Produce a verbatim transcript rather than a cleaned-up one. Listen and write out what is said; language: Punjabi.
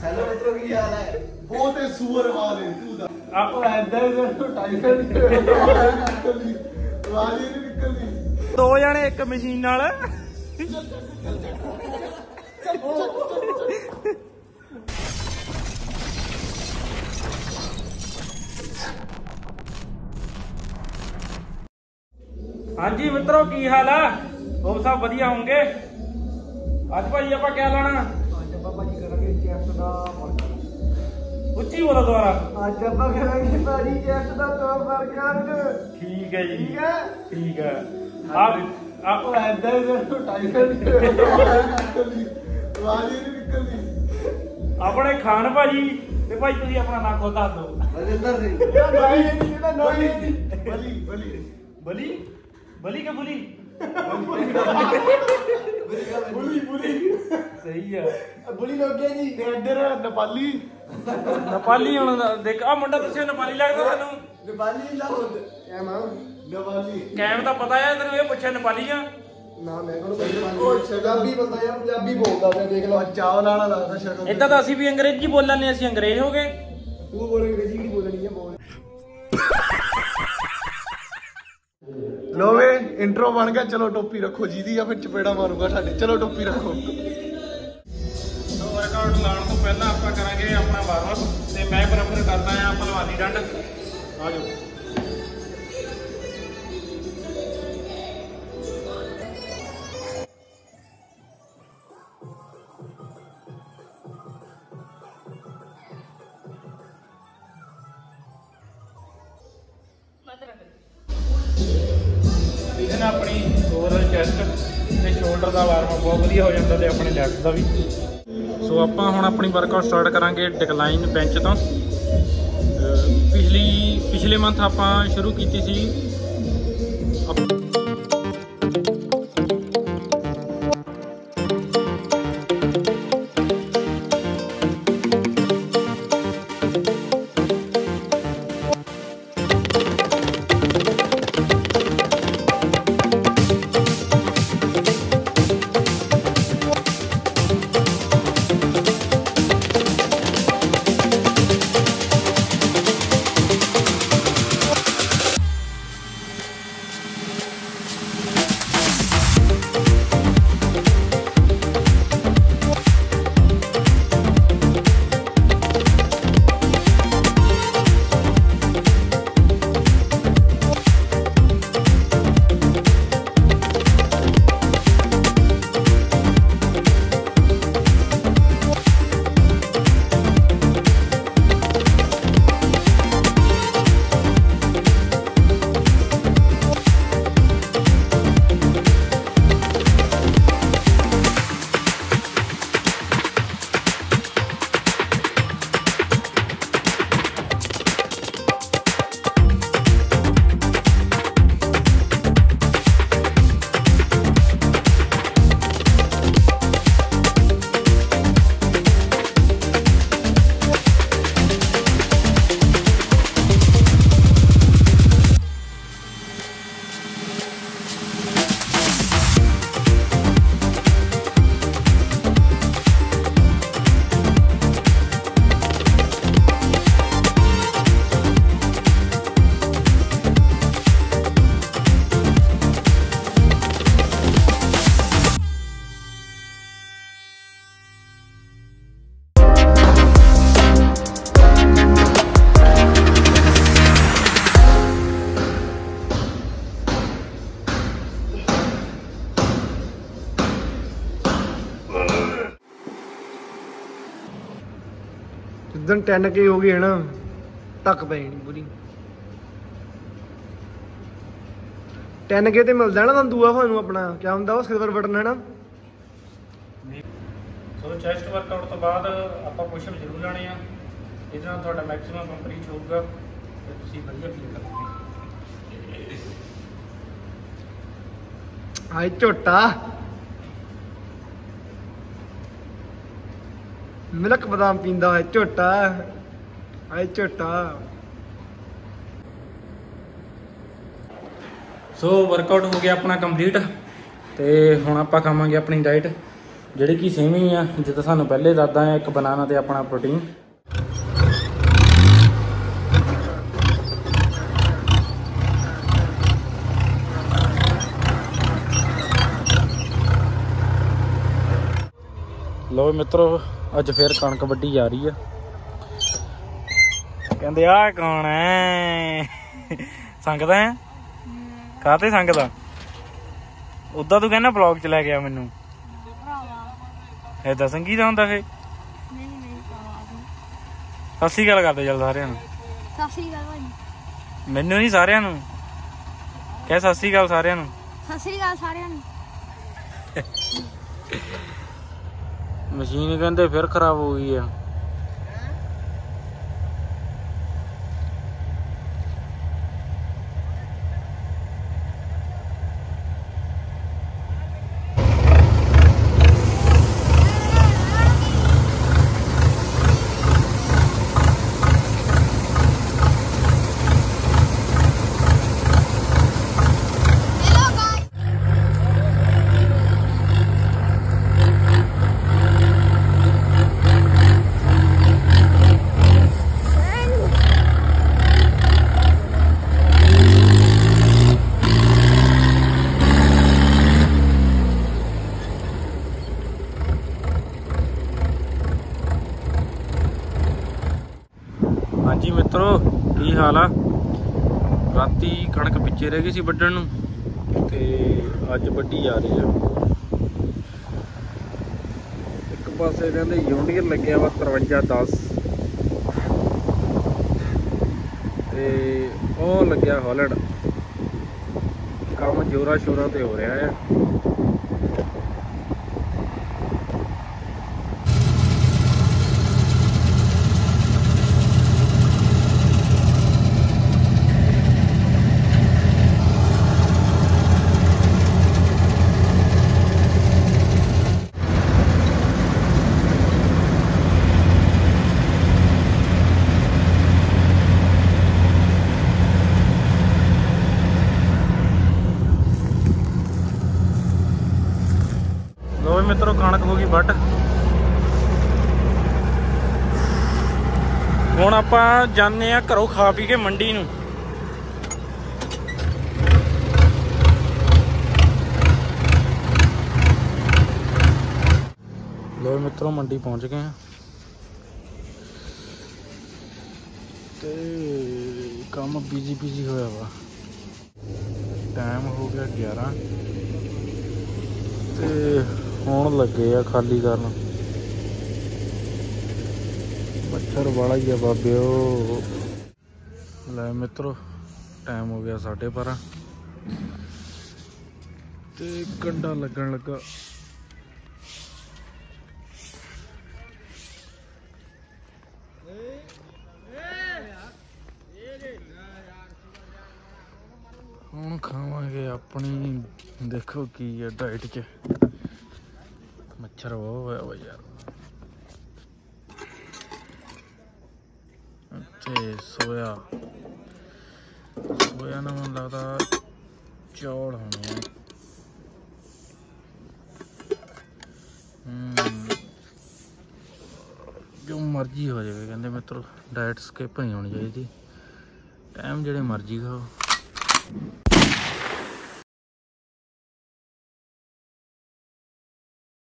हेलो मित्रों की हाल है बहुत ही सुअर हाल है तू दा आप ऐदा ही टाइगर आवाज ही नहीं निकलदी दो जने एक मशीन नाल हाँ जी मित्रों की हाल है वो सब बढ़िया होंगे आज भाई आप क्या लाना उच्ची बोलो दोबारा ठीक है जी ठीक है ठीक है आप आप अपने खान भाजी ते भाई तुसी अपना नाम खुद दस दो राजेंद्र सिंह बली बली बली बली के बुली बुली बुली सही है बुली लोग गए जी इधर नेपाली नेपाली ਹੁਣ ਦੇਖ ਆ ਮੁੰਡਾ ਤੁਸੀਂ नेपाली ਲੱਗਦਾ ਤੈਨੂੰ नेपाली ਲਾ ਹੁੰਦ ਕੈਮ नेपाली ਕੈਮ ਤਾਂ ਪਤਾ ਹੈ ਤੈਨੂੰ ਇਹ ਪੁੱਛਿਆ नेपाली ਆ ਨਾ ਮੈਂ ਕੋਲ ਪੰਜਾਬੀ ਬੰਦਾ ਯਾਰ ਪੰਜਾਬੀ ਬੋਲਦਾ ਮੈਂ ਦੇਖ ਲਓ ਚਾਵਲ ਵਾਲਾ ਲੱਗਦਾ ਸ਼ਕਲ ਇਦਾਂ ਤਾਂ ਅਸੀਂ ਵੀ ਅੰਗਰੇਜ਼ੀ ਬੋਲਣੇ ਅਸੀਂ ਅੰਗਰੇਜ਼ ਹੋ ਗਏ ਤੂੰ ਬੋਲ ਅੰਗਰੇਜ਼ੀ ਕਿਹੜੀ ਬੋਲਣੀ ਹੈ ਬੋਲ लो वे इंट्रो बन गया चलो टोपी रखो जी दी या फिर चपेड़ा मारूंगा साडे चलो टोपी रखो तो वर्कआउट लाने तो पहला ਆਪਾਂ ਕਰਾਂਗੇ ਆਪਣਾ ਵਾਰਮ ਅਪ ਤੇ ਮੈਂ ਬਰਾਬਰ ਕਰਦਾ ਆ ਭਲਵਾਨੀ ਡੰਡ ਆ ਜਾਓ ਇਹਦੇ ਨਾਲ ਆਪਣੀ ਓਵਰਆਲ ਚੈਸਟ ਤੇ ਸ਼ੋਲਡਰ ਦਾ ਵਾਰਮ ਅਪ ਬਹੁਤ ਵਧੀਆ ਹੋ ਜਾਂਦਾ ਤੇ ਆਪਣੇ ਲੈਗਸ ਦਾ ਵੀ ਸੋ ਆਪਾਂ ਹੁਣ ਆਪਣੀ ਵਰਕਆਊਟ ਸਟਾਰਟ ਕਰਾਂਗੇ ਡਿਕਲਾਈਨ ਬੈਂਚ ਤੋਂ ਪਿਛਲੀ ਪਿਛਲੇ ਮੰਥ ਆਪਾਂ ਸ਼ੁਰੂ ਕੀਤੀ ਸੀ जिदन टेन के हो गई है ना धक पै जानी पूरी टेन के तो मिलता है ना दूआ थानू अपना क्या होंगे सिल्वर बटन है ना सो चेस्ट वर्कआउट तो बाद आप पुशअप जरूर लाने आ ਇਹਦੇ ਨਾਲ ਤੁਹਾਡਾ ਮੈਕਸਿਮਮ ਪੰਪ ਰੀਚ ਹੋਊਗਾ ਤੇ ਤੁਸੀਂ ਵਧੀਆ ਫੀਲ ਕਰੋਗੇ ਹਾਏ ਝੋਟਾ ਮਿਲਕ ਬਦਾਮ ਪੀਂਦਾ ਹੈ ਝੋਟਾ ਹਾਏ ਝੋਟਾ ਸੋ ਵਰਕਆਊਟ ਹੋ ਗਿਆ ਆਪਣਾ ਕੰਪਲੀਟ ਤੇ ਹੁਣ ਆਪਾਂ ਖਾਵਾਂਗੇ ਆਪਣੀ ਡਾਈਟ ਜਿਹੜੀ ਕਿ ਸੇਮ ਹੀ ਆ ਜਿੱਦਾਂ ਸਾਨੂੰ ਪਹਿਲੇ ਦੱਸਦਾ ਆ, ਇੱਕ ਬਨਾਨਾ ਤੇ ਆਪਣਾ ਪ੍ਰੋਟੀਨ। ਲਓ ਮਿੱਤਰੋ, ਅੱਜ ਫਿਰ ਕਣਕ ਵੱਢੀ ਜਾ ਰਹੀ ਆ। ਕਹਿੰਦੇ ਆ ਕੌਣ ਹੈ? ਸੰਗਦਾ ਹੈ? ਕਾਹਤੇ ਸੰਗਦਾ? ਉਦਾਂ ਤੂੰ ਕਹਿੰਦਾ ਬਲੌਗ ਚ ਲੈ ਗਿਆ ਮੈਨੂੰ, ਏਦਾਂ ਸੰਗੀ ਦਾ ਹੁੰਦਾ ਫੇ? ਸਤਿ ਸ਼੍ਰੀ ਅਕਾਲ ਕਰਦੇ ਚੱਲ ਸਾਰਿਆਂ ਨੂੰ। ਸਤਿ ਸ਼੍ਰੀ ਅਕਾਲ ਭਾਈ। ਮੈਨੂੰ ਨਹੀਂ, ਸਾਰਿਆਂ ਨੂੰ ਕਹਿ ਸਤਿ ਸ਼੍ਰੀ ਅਕਾਲ ਸਾਰਿਆਂ ਨੂੰ। ਸਤਿ ਸ਼੍ਰੀ ਅਕਾਲ ਸਾਰਿਆਂ ਨੂੰ। ਮਸ਼ੀਨ ਕਹਿੰਦੇ ਫਿਰ ਖਰਾਬ ਹੋ ਗਈ ਆ। ਹਾਂਜੀ ਮਿੱਤਰੋ, ਕੀ ਹਾਲ ਆ? ਰਾਤੀ ਕਣਕ ਪਿੱਛੇ ਰਹਿ ਗਈ ਸੀ ਵੱਢਣ ਨੂੰ, ਤੇ ਅੱਜ ਵੱਢੀ ਜਾ ਰਹੀ ਆ। ਇੱਕ ਪਾਸੇ ਕਹਿੰਦੇ ਯੂਨੀਅਰ ਲੱਗਿਆ ਵਾ ਤਰਵੰਜਾ ਦਸ, ਤੇ ਉਹ ਲੱਗਿਆ ਹਾਲੈਂਡ। ਕੰਮ ਜੋਰਾਂ ਸ਼ੋਰਾਂ ਤੇ ਹੋ ਰਿਹਾ ਆ। ਲੋ ਮਿੱਤਰੋ, ਕਣਕ ਹੋ ਗਈ ਵੱਢ। ਹੁਣ ਆਪਾਂ ਜਾਂਦੇ ਆ ਘਰੋਂ ਖਾ ਪੀ ਕੇ ਮੰਡੀ ਨੂੰ। ਲੋ ਮਿੱਤਰੋ, ਮੰਡੀ ਪਹੁੰਚ ਗਏ ਆ ਤੇ ਕੰਮ ਬਿਜੀ ਬਿਜੀ ਹੋਇਆ ਵਾ। ਟਾਈਮ ਹੋ ਗਿਆ ਗਿਆਰਾਂ ਤੇ ਹੁਣ ਲੱਗੇ ਆ ਖਾਲੀ ਕਰਨ। ਮੱਛਰ ਵਾਲਾ ਹੀ ਆ ਬਾਬਿਓ। ਲੈ ਮਿੱਤਰੋ, ਟਾਈਮ ਹੋ ਗਿਆ ਸਾਢੇ ਬਾਰਾਂ ਤੇ ਕੰਡਾ ਲੱਗਣ ਲੱਗਾ। ਹੁਣ ਖਾਵਾਂਗੇ ਆਪਣੀ, ਦੇਖੋ ਕੀ ਆ ਡਾਈਟ 'ਚ। ਮੱਛਰ ਬਹੁਤ ਹੋਇਆ ਵਾ ਯਾਰ। ਤੇ ਸੋਇਆ ਸੋਇਆ ਨਾ ਮੈਨੂੰ ਲੱਗਦਾ ਚੌਲ ਹੋਣੇ ਆ। ਹਮ ਜੋ ਮਰਜ਼ੀ ਹੋ ਜਾਵੇ, ਕਹਿੰਦੇ ਮਿੱਤਰੋ ਡਾਇਟ ਸਕਿਪ ਨਹੀਂ ਹੋਣੀ ਚਾਹੀਦੀ। ਟਾਈਮ ਜਿਹੜੇ ਮਰਜ਼ੀ ਖਾਓ।